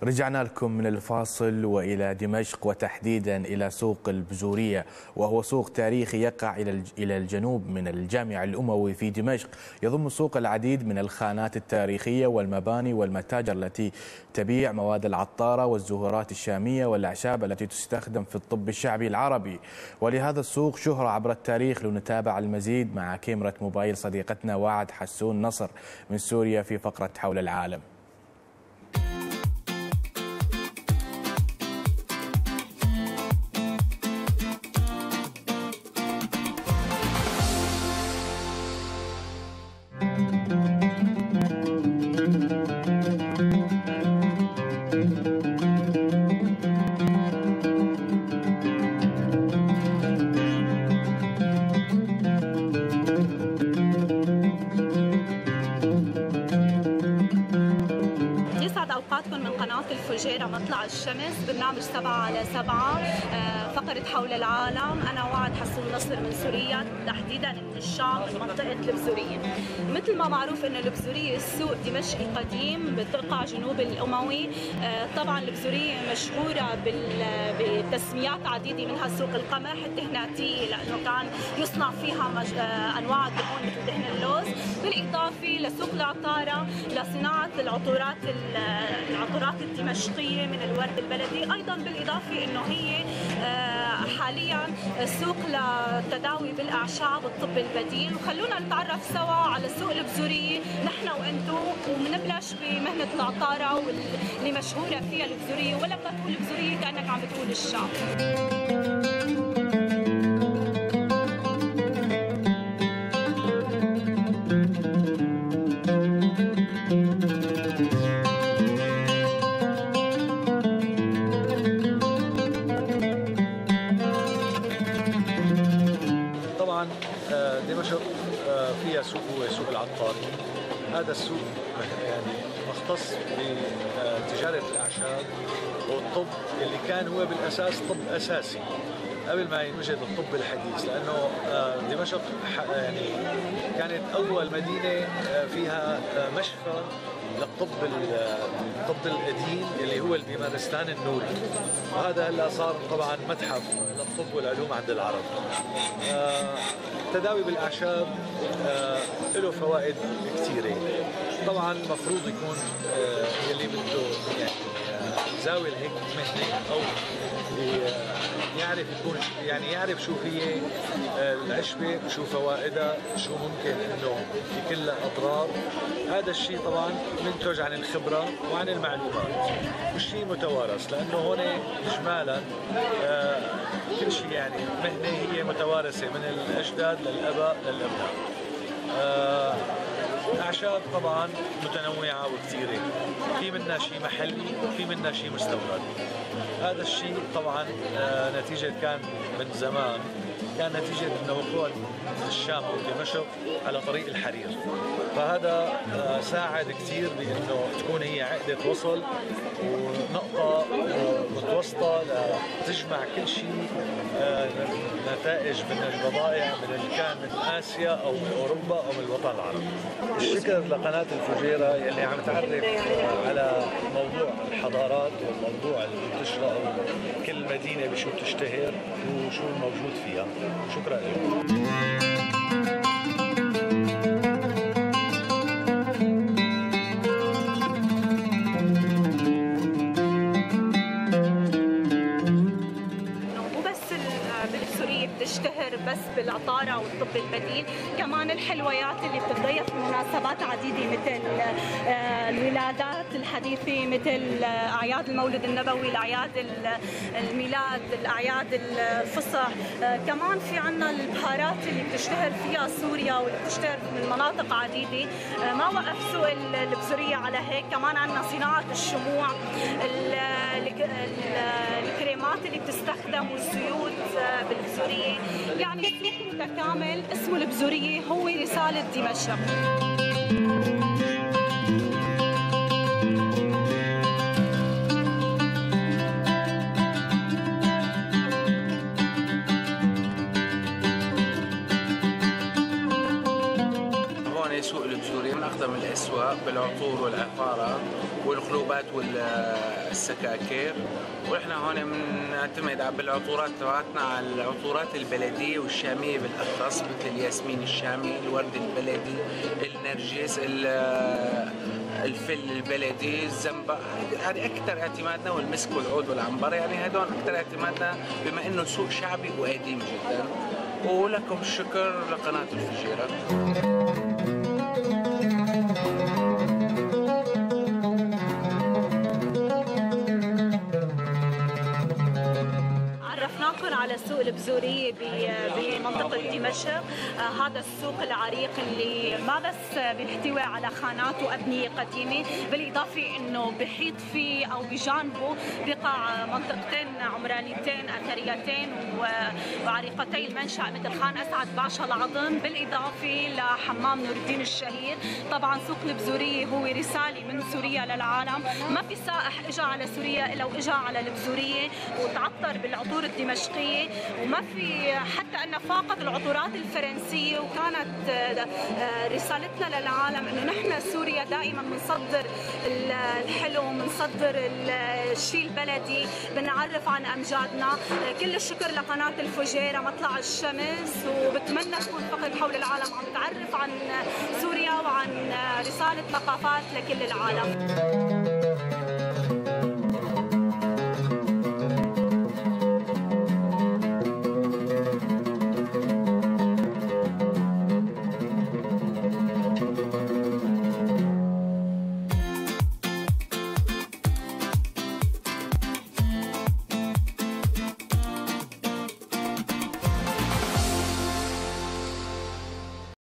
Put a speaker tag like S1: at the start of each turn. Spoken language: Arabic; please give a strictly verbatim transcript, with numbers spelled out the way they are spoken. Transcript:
S1: رجعنا لكم من الفاصل وإلى دمشق وتحديدا إلى سوق البزورية، وهو سوق تاريخي يقع إلى الجنوب من الجامع الأموي في دمشق. يضم السوق العديد من الخانات التاريخية والمباني والمتاجر التي تبيع مواد العطارة والزهورات الشامية والأعشاب التي تستخدم في الطب الشعبي العربي. ولهذا السوق شهرة عبر التاريخ. لنتابع المزيد مع كاميرا موبايل صديقتنا وعد حسون نصر من سوريا في فقرة حول العالم.
S2: الفجيرة مطلع الشمس، برنامج سبعة على سبعة، فقرة حول العالم. أنا وعد حسون نصر من سوريا، تحديدا من الشام، من منطقة البزورية. مثل ما معروف إنه البزورية سوق دمشقي قديم بتقع جنوب الأموي. طبعا البزورية مشهورة بتسميات عديدة، منها سوق القمح الدهناتية لأنه كان يصنع فيها أنواع الدهون مثل دهن اللوز، بالإضافة لسوق العطارة لصناعة العطورات العطورات الدمشقية من الورد البلدي، أيضا بالإضافة إنه هي حاليا سوق للتداوي بالأعشاب والطب البديل. وخلونا نتعرف سوا على سوق البزورية نحن وأنتم، وبنبلش بمهنة العطارة واللي مشهورة فيها البزورية، ولما تقول البزورية كأنك عم بتقول الشام.
S3: دمشق فيها سوق هو سوق العطاري. هذا السوق يعني مختص بتجارة الأعشاب والطب اللي كان هو بالأساس طب أساسي قبل ما يوجد الطب الحديث، لأنه دمشق يعني كانت أول مدينة فيها مشفى للطب الطب القديم اللي هو البيمارستان النوري، وهذا هلا صار طبعا متحف للطب والعلوم عند العرب. التداوي بالأعشاب له فوائد كثيرة. طبعا المفروض يكون يلي بده يعني يزاول هيك مهنة أو يعرف يكون يعني يعرف شو هي العشبة، شو فوائدها، شو ممكن انه يكون لها اضرار. هذا الشيء طبعا منتج عن الخبرة وعن المعلومات، والشيء متوارث، لانه هون اجمالا كل شيء يعني مهنة هي متوارثة من الاجداد للاباء للابناء. الأعشاب طبعا متنوعة وكثيرة، في منها شيء محلي وفي منها شيء مستورد. هذا الشيء طبعا نتيجة كان من زمان، كان نتيجة انه وقوع الشام ودمشق على طريق الحرير، فهذا ساعد كثير بانه تكون هي عقدة وصل ونقطة متوسطة لتجمع كل شيء نتائج من البضائع من اللي كان من اسيا او من اوروبا او من الوطن العربي. الشكر لقناة الفجيرة يلي عم تعرف على موضوع الحضارات والموضوع المنتشرة او كل مدينة بشو بتشتهر وشو الموجود فيها. شكرا لكم.
S2: بتشتهر بس بالعطارة والطب البديل، كمان الحلويات اللي بتتضيف في مناسبات عديدة مثل الولادات الحديثة، مثل أعياد المولد النبوي، الأعياد الميلاد، الأعياد الفصح. كمان في عنا البهارات اللي بتشتهر فيها سوريا واللي بتشتهر من مناطق عديدة. ما وقف سوق البزورية على هيك، كمان عنا صناعة الشموع، الكريمات اللي بتستخدم والزيوت بالبزورية. يعني سوق متكامل اسمه البزورية، هو رسالة دمشق.
S4: هون سوق البزورية من أقدم بالأسواق بالعطور والعفارة والخلوبات والسكاكر، ونحن هون بنعتمد بالعطورات تبعتنا على العطورات البلدية والشامية بالأخص، مثل الياسمين الشامي، الورد البلدي، النرجس، الفل البلدي، الزنبق. هذه أكثر اعتمادنا، والمسك والعود والعنبر، يعني هدول أكثر اعتمادنا بما إنه سوق شعبي وقديم جدا. ولكم الشكر لقناة الفجيرة.
S2: عرفناكم على سوق البزورية بمنطقة دمشق. آه هذا السوق العريق اللي ما بس بيحتوي على خانات وأبنية قديمة، بالإضافة إنه بحيط فيه أو بجانبه بقع منطقتين عمرانيتين أثريتين وعريقتي المنشأ مثل خان أسعد باشا العظم، بالإضافة لحمام نور الدين الشهير. طبعا سوق البزورية هو رسالة من سوريا للعالم، ما في سائح إجا على سوريا إلا وإجا على البزورية وتعطر بالعطور الدمشقية، وما في حتى أن فاقت العطورات الفرنسية. وكانت رسالتنا للعالم إنه نحن سوريا دائما بنصدر الحلو، بنصدر الشيء البلدي، بنعرف عن أمجادنا. كل الشكر لقناة الفجيرة مطلع الشمس، وبتمنى تكون فقط حول العالم عم تعرف عن سوريا وعن رسالة ثقافات لكل العالم.